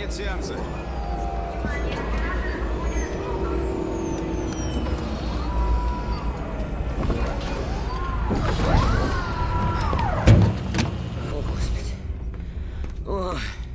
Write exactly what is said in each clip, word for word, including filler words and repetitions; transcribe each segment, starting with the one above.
Конец сеанса. О, Господи. О.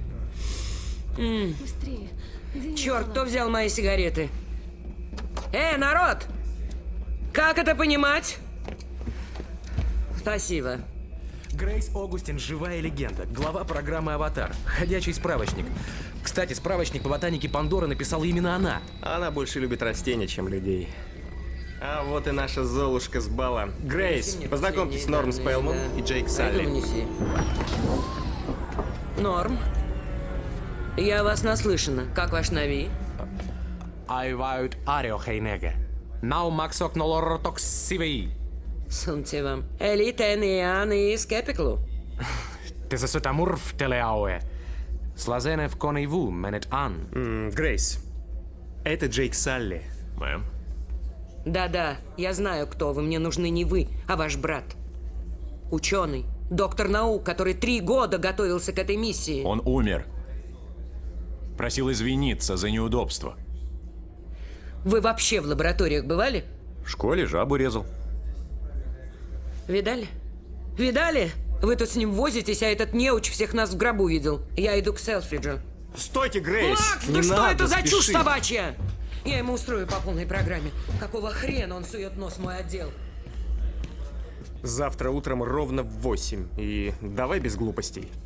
М. Быстрее. Черт, кто взял мои сигареты? Эй, народ! Как это понимать? Спасибо. Грейс Огустин – живая легенда, глава программы «Аватар», ходячий справочник. Кстати, справочник по ботанике Пандоры написала именно она. Она больше любит растения, чем людей. А вот и наша Золушка с бала. Грейс, познакомьтесь, Норм Спелман и Джейк Салли. Норм. Я вас наслышана. Как ваш нави? Айвают ариохейнеге. Нау максок нолоротокс сивей. Суньте вам. Элитен и Ан и Скепиклу. Ты за сутамурф телеауэ. Слазене в конейву менет ан. Грейс, это Джейк Салли. Мэм. Да-да, я знаю, кто вы. Мне нужны не вы, а ваш брат. Ученый, доктор наук, который три года готовился к этой миссии. Он умер. Просил извиниться за неудобство. Вы вообще в лабораториях бывали? В школе жабу резал. Видали? Видали? Вы тут с ним возитесь, а этот неуч всех нас в гробу видел. Я иду к Селфриджу. Стойте, Грейс! Макс, не ну что надо это за чушь спешить. собачья? Я ему устрою по полной программе. Какого хрена он сует нос в мой отдел? Завтра утром ровно в восемь. И давай без глупостей.